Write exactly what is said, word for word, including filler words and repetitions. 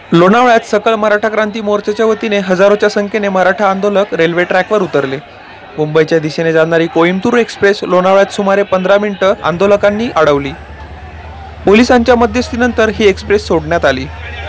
लोणावळ्यात सकल मराठा क्रांती मोर्चाच्या वतीने हजारोच्या संख्येने मराठा आंदोलक रेल्वे ट्रॅकवर उतरले। मुंबईच्या दिशेने जाणारी कोईम्बतूर एक्सप्रेस लोणावळ्यात सुमारे पंधरा मिनिटं आंदोलकांनी अडवली। पोलिसांच्या मध्यस्थीनंतर ही एक्सप्रेस सोडण्यात आली।